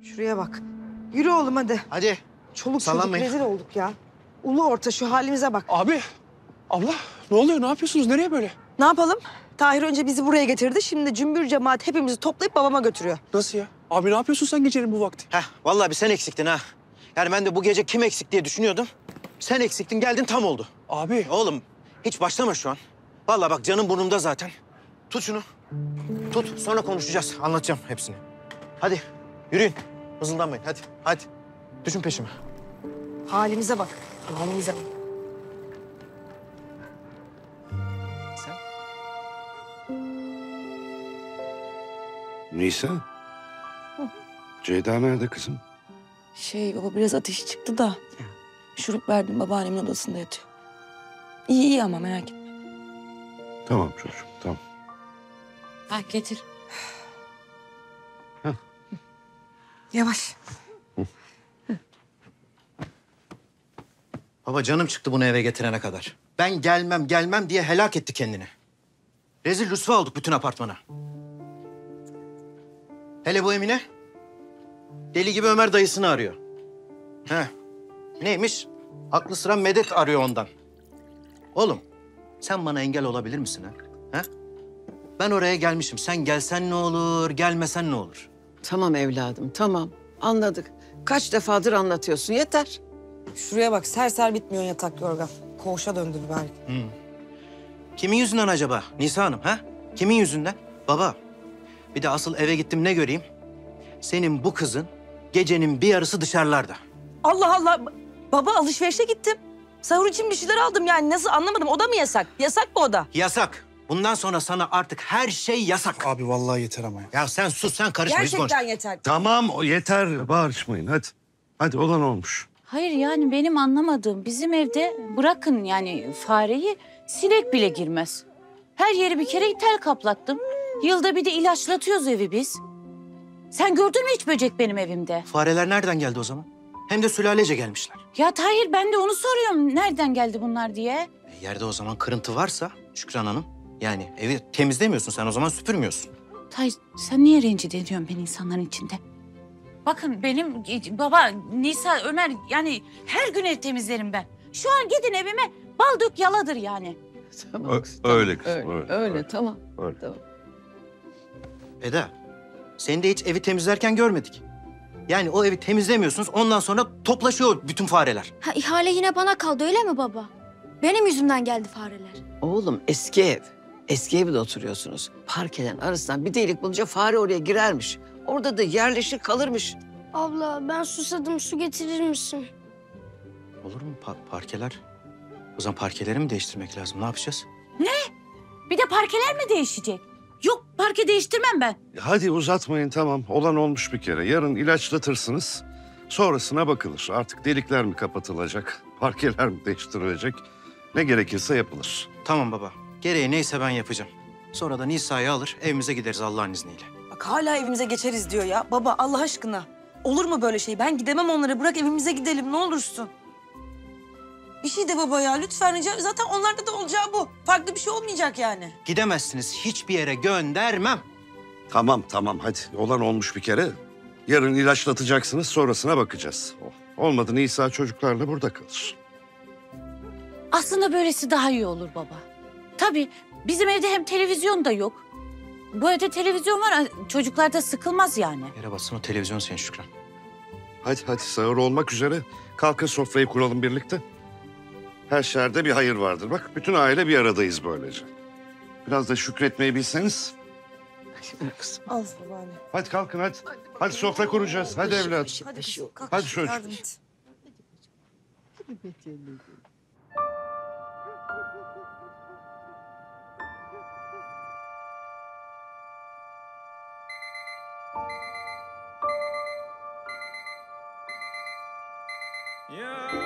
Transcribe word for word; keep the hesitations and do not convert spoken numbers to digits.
Şuraya bak. Yürü oğlum hadi. Hadi. Çoluk çocuk Sallanmayın. rezil olduk ya. Ulu orta şu halimize bak. Abi, abla ne oluyor? Ne yapıyorsunuz? Nereye böyle? Ne yapalım? Tahir önce bizi buraya getirdi. Şimdi de cümbür cemaat hepimizi toplayıp babama götürüyor. Nasıl ya? Abi ne yapıyorsun sen gecenin bu vakti? Heh, vallahi bir sen eksiktin ha. Yani ben de bu gece kim eksik diye düşünüyordum. Sen eksiktin, geldin tam oldu. Abi. Oğlum hiç başlama şu an. Vallahi bak canım burnumda zaten. Tut şunu. Tut, sonra konuşacağız. Anlatacağım hepsini. Hadi yürüyün. Hızlanmayın hadi. Hadi. Düşün peşime. Halimize bak. Halimize bak. Sen? Nisa. Ceyda nerede kızım? Şey baba biraz ateşi çıktı da şurup verdim babaannemin odasında yatıyor. İyi iyi ama merak etme. Tamam çocuğum, tamam. Ha getir. Yavaş. Baba canım çıktı bunu eve getirene kadar. Ben gelmem gelmem diye helak etti kendini. Rezil rüsva olduk bütün apartmana. Hele bu Emine. Deli gibi Ömer dayısını arıyor. He. Neymiş? Aklı sıra medet arıyor ondan. Oğlum sen bana engel olabilir misin ha? Ha? Ben oraya gelmişim. Sen gelsen ne olur, gelmesen ne olur? Tamam evladım, tamam. Anladık. Kaç defadır anlatıyorsun, yeter. Şuraya bak. Ser ser bitmiyor yatak yorgan. Koğuşa döndü belki. Kimin yüzünden acaba Nisa Hanım ha? Kimin yüzünden? Baba, bir de asıl eve gittim ne göreyim? Senin bu kızın gecenin bir yarısı dışarılarda. Allah Allah. Baba alışverişe gittim. Sahur için bir şeyler aldım yani. Nasıl anlamadım. O da mı yasak? Yasak mı o da? Yasak. Bundan sonra sana artık her şey yasak. Abi vallahi yeter ama ya. Ya sen sus, sen karışma. hiç konuş. Gerçekten yeter. Tamam, o yeter. Bağırışmayın, hadi. Hadi, olan olmuş. Hayır yani benim anlamadığım bizim evde bırakın yani fareyi sinek bile girmez. Her yeri bir kere tel kaplattım. Yılda bir de ilaçlatıyoruz evi biz. Sen gördün mü hiç böcek benim evimde? Fareler nereden geldi o zaman? Hem de sülalece gelmişler. Ya Tahir ben de onu soruyorum. Nereden geldi bunlar diye. E, yerde o zaman kırıntı varsa Şükran Hanım, yani evi temizlemiyorsun sen, o zaman süpürmüyorsun. Tahir sen niye rencide ediyorsun beni insanların içinde? Bakın benim baba, Nisa, Ömer yani her gün ev temizlerim ben. Şu an gidin evime bal dök yaladır yani. Tamam. Ö- tamam. öyle kızım, Öyle, öyle, öyle, öyle. tamam. Öyle. Tamam. Eda, seni de hiç evi temizlerken görmedik. Yani o evi temizlemiyorsunuz, ondan sonra toplaşıyor bütün fareler. Ha, ihale yine bana kaldı öyle mi baba? Benim yüzümden geldi fareler. Oğlum eski ev. Eski evde oturuyorsunuz. Parkelerin arasından bir delik bulunca fare oraya girermiş. Orada da yerleşir kalırmış. Abla ben susadım, su getirir misin? Olur mu Pa- parkeler? O zaman parkeleri mi değiştirmek lazım? Ne yapacağız? Bir de parkeler mi değişecek? Yok parke değiştirmem ben. Hadi uzatmayın, tamam. Olan olmuş bir kere. Yarın ilaçlatırsınız. Sonrasına bakılır. Artık delikler mi kapatılacak, parkeler mi değiştirilecek? Ne gerekirse yapılır. Tamam baba. Gereği neyse ben yapacağım. Sonra da Nisa'yı alır, evimize gideriz Allah'ın izniyle. Bak hala evimize geçeriz diyor ya. Baba Allah aşkına. Olur mu böyle şey? Ben gidemem onlara. Bırak evimize gidelim ne olursun. Bir şey de baba ya lütfen rica. Zaten onlarda da olacağı bu. Farklı bir şey olmayacak yani. Gidemezsiniz, hiçbir yere göndermem. Tamam, tamam. Hadi. Olan olmuş bir kere. Yarın ilaçlatacaksınız, sonrasına bakacağız. Olmadı Nisa çocuklarla burada kalır. Aslında böylesi daha iyi olur baba. Tabii bizim evde hem televizyon da yok. Bu evde televizyon var, çocuklar da sıkılmaz yani. Yere bassın o televizyon senin Şükran. Hadi hadi, sahur olmak üzere. Kalkın sofrayı kuralım birlikte. Her şerde bir hayır vardır. Bak bütün aile bir aradayız böylece. Biraz da şükretmeyi bilseniz. Al babaanne. Hadi kalkın hadi. Hadi sofra kuracağız. Hadi evladım. Hadi kızım kalk. Hadi çocuk. Yardım et. Yeah.